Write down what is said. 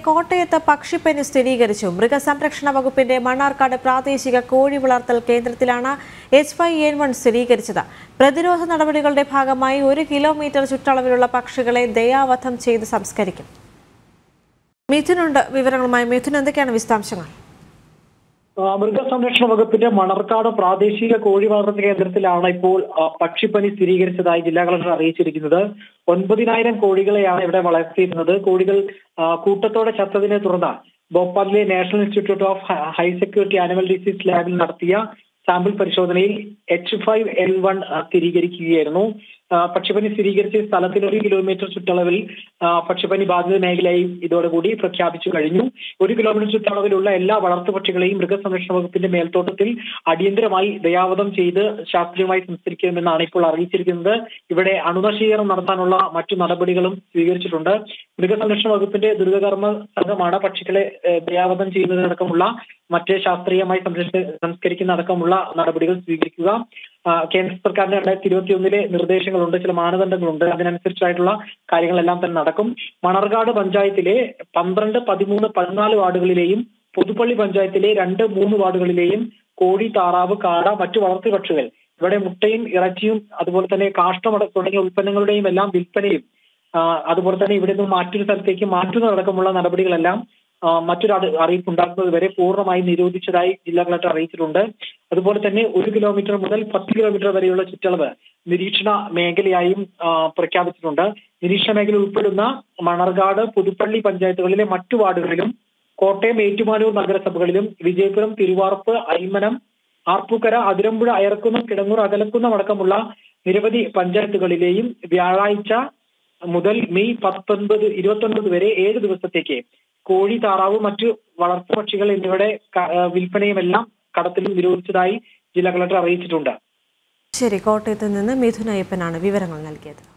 കോട്ടയത്ത് പക്ഷിപ്പനി സ്ഥിരീകരിച്ചു. മൃഗസംരക്ഷണ വകുപ്പിന്റെ മണ്ണാർക്കാട് പ്രാദേശിക കോഴി വളർത്തൽ കേന്ദ്രത്തിലാണ് H5N1 സ്ഥിരീകരിച്ചത്. പ്രതിരോധ നടപടികളുടെ ഭാഗമായി 1 കിലോമീറ്റർ ചുറ്റളവിലുള്ള പക്ഷികളെ ദയാവധം ചെയ്ത് സംസ്കരിക്കും. മിഥുനുണ്ട് വിവരങ്ങളുമായി. മിഥുൻ, എന്തൊക്കെയാണ് വിശദാംശങ്ങൾ? മൃഗസംരക്ഷണ വകുപ്പിന്റെ മണ്ണാർക്കാട് പ്രാദേശിക കോഴി വളർത്തൽ കേന്ദ്രത്തിലാണ് ഇപ്പോൾ പക്ഷിപ്പനി സ്ഥിരീകരിച്ചതായി ജില്ലാ കളക്ടർ അറിയിച്ചിരിക്കുന്നത്. 9,000 കോഴികളെയാണ് ഇവിടെ വളർത്തിയിരുന്നത്. കോഴികൾ കൂട്ടത്തോടെ ചത്തതിനെ തുടർന്ന് ഭോപ്പാലിലെ national institute of high security animal disease ലാബിൽ നടത്തിയ സാമ്പിൾ പരിശോധനയിൽ H5N1 സ്ഥിരീകരിക്കുകയായിരുന്നു. പക്ഷിപ്പനി സ്ഥിരീകരിച്ച സ്ഥലത്തിന് 1 കിലോമീറ്റർ ചുറ്റളവിൽ പക്ഷിപ്പനി ബാധിത മേഖലയായി ഇതോടുകൂടി പ്രഖ്യാപിച്ചു കഴിഞ്ഞു. 1 കിലോമീറ്റർ ചുറ്റളവിലുള്ള എല്ലാ വളർത്തുപക്ഷികളെയും മൃഗസംരക്ഷണ വകുപ്പിന്റെ മേൽത്തോട്ടത്തിൽ അടിയന്തരമായി ദയാവധം ചെയ്ത് ശാസ്ത്രീയമായി സംസ്കരിക്കുമെന്നാണ് ഇപ്പോൾ അറിയിച്ചിരിക്കുന്നത്. ഇവിടെ അണുനശീകരണം നടത്താനുള്ള മറ്റു നടപടികളും സ്വീകരിച്ചിട്ടുണ്ട്. മൃഗസംരക്ഷണ വകുപ്പിന്റെ ദുരിതകർമ്മ സംഘമാണ് പക്ഷികളെ ദയാവധം ചെയ്യുന്നതിനടക്കമുള്ള മറ്റ് ശാസ്ത്രീയമായി സംസ്കരിക്കുന്ന അടക്കമുള്ള നടപടികൾ സ്വീകരിക്കുക. കേന്ദ്ര സർക്കാരിന്റെ 2021 നിർദ്ദേശങ്ങളുണ്ട്, ചില മാനദണ്ഡങ്ങളുണ്ട്. അതിനനുസരിച്ചായിട്ടുള്ള കാര്യങ്ങളെല്ലാം തന്നെ നടക്കും. മണർകാട് പഞ്ചായത്തിലെ 12, 13, 14 വാർഡുകളിലെയും പുതുപ്പള്ളി പഞ്ചായത്തിലെ 2, 3 വാർഡുകളിലെയും കോഴി, താറാവ്, കാട, മറ്റു വളർത്തുപക്ഷികൾ ഇവിടെ മുട്ടയും ഇറച്ചിയും അതുപോലെ തന്നെ കാഷ്ടം തുടങ്ങിയ ഉൽപ്പന്നങ്ങളുടെയും എല്ലാം വിൽപ്പനയും അതുപോലെ തന്നെ ഇവിടെ നിന്ന് മറ്റൊരു സ്ഥലത്തേക്ക് മാറ്റുന്നതടക്കമുള്ള നടപടികളെല്ലാം മറ്റൊരു അറിയിപ്പ് ഉണ്ടാക്കുന്നത് വരെ പൂർണ്ണമായി നിരോധിച്ചതായി ജില്ലാ കളക്ടർ അറിയിച്ചിട്ടുണ്ട്. അതുപോലെ തന്നെ 1 കിലോമീറ്റർ മുതൽ 10 കിലോമീറ്റർ വരെയുള്ള ചുറ്റളവ് നിരീക്ഷണ മേഖലയായും പ്രഖ്യാപിച്ചിട്ടുണ്ട്. നിരീക്ഷണ മേഖല ഉൾപ്പെടുന്ന മണർകാട്, പുതുപ്പള്ളി പഞ്ചായത്തുകളിലെ മറ്റു വാർഡുകളിലും കോട്ടയം, ഏറ്റുമാനൂർ നഗരസഭകളിലും വിജയപുരം, തിരുവാർപ്പ്, അയ്മനം, ആർപ്പൂക്കര, അതിരമ്പുഴ, അയർക്കുന്നം, കിടങ്ങൂർ, അകലക്കുന്നം അടക്കമുള്ള നിരവധി പഞ്ചായത്തുകളിലെയും വ്യാഴാഴ്ച മുതൽ മെയ് 29 വരെ 7 ദിവസത്തേക്ക് കോഴി, താറാവ്, മറ്റു വളർത്തുപക്ഷികൾ എന്നിവയുടെ വിൽപ്പനയുമെല്ലാം കടത്തിലും നിരോധിച്ചതായി ജില്ലാ കളക്ടർ അറിയിച്ചിട്ടുണ്ട്. ശരി, കോട്ടയത്ത് നിന്ന് മിഥുൻ അയ്യപ്പനാണ് വിവരങ്ങൾ നൽകിയത്.